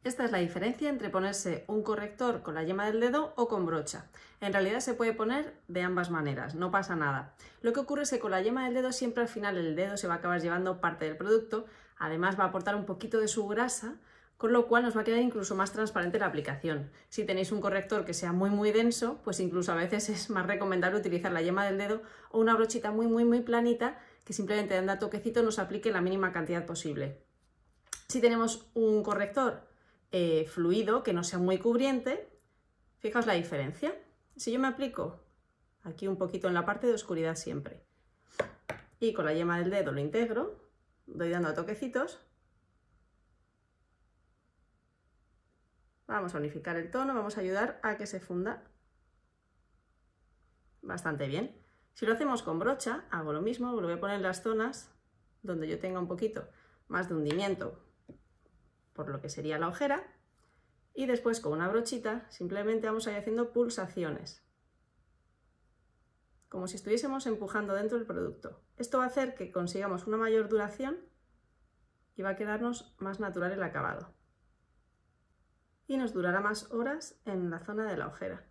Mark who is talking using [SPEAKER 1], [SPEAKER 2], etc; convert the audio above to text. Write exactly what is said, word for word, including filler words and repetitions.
[SPEAKER 1] Esta es la diferencia entre ponerse un corrector con la yema del dedo o con brocha. En realidad se puede poner de ambas maneras, no pasa nada. Lo que ocurre es que con la yema del dedo siempre al final el dedo se va a acabar llevando parte del producto, además va a aportar un poquito de su grasa, con lo cual nos va a quedar incluso más transparente la aplicación. Si tenéis un corrector que sea muy muy denso, pues incluso a veces es más recomendable utilizar la yema del dedo o una brochita muy muy muy planita que simplemente dando a toquecito nos aplique la mínima cantidad posible. Si tenemos un corrector eh, fluido, que no sea muy cubriente, fijaos la diferencia. Si yo me aplico aquí un poquito en la parte de oscuridad siempre y con la yema del dedo lo integro, doy dando a toquecitos, vamos a unificar el tono, vamos a ayudar a que se funda bastante bien. Si lo hacemos con brocha, hago lo mismo, lo voy a poner en las zonas donde yo tenga un poquito más de hundimiento por lo que sería la ojera, y después con una brochita simplemente vamos a ir haciendo pulsaciones, como si estuviésemos empujando dentro del producto. Esto va a hacer que consigamos una mayor duración y va a quedarnos más natural el acabado. Y nos durará más horas en la zona de la ojera.